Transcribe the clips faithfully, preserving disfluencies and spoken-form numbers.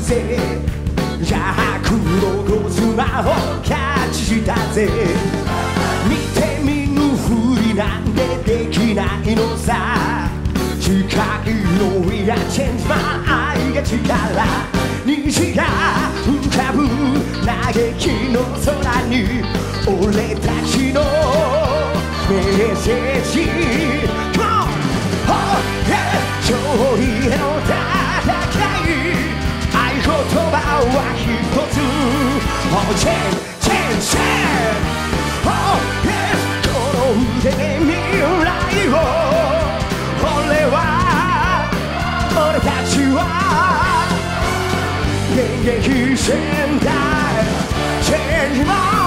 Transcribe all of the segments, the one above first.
ぜヤクロとスマホキャッチしたぜ見て見ぬふりなんでできないのさ近いのいやチェンジマン愛が力虹が浮かぶ嘆きの空に俺たちのメッセージ Come on! Oh yeah! 勝利への戦い合言葉は一つ Oh change! Change! Change! Oh yes! この腕で未来を俺は俺たちは現役戦隊 Change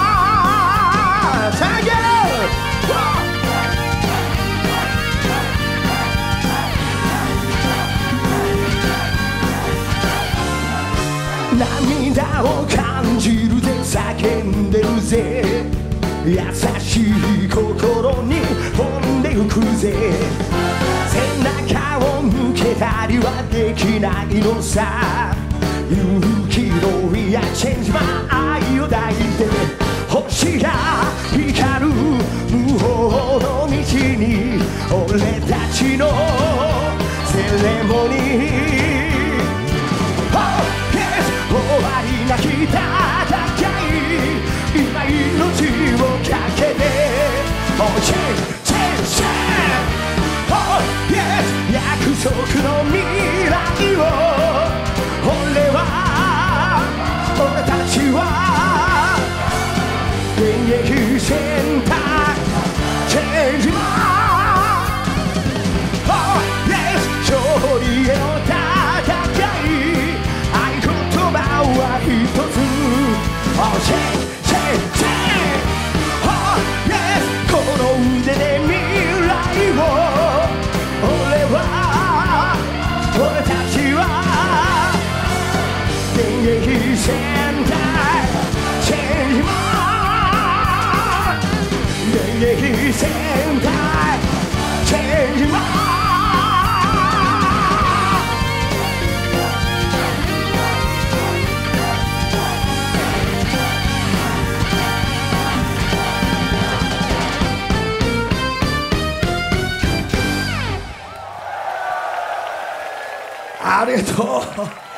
my Thank you! 涙を感じるぜ叫んでるぜ優しい心に飛んでゆくぜ背中を向けたりはできないのさ勇気のいやチェンジマン愛を抱いて星が光る無法の道に俺たちのセレモニー終わりなき戦い今命をかけて Oh change change change Oh yes 約束の未来を俺は俺たちは現役戦隊 Change my Oh yes 勝利への戦いは一つ Oh change change change Oh yes この腕で未来を俺は俺たちは現役戦隊 Change my 現役戦隊 Change myありがとう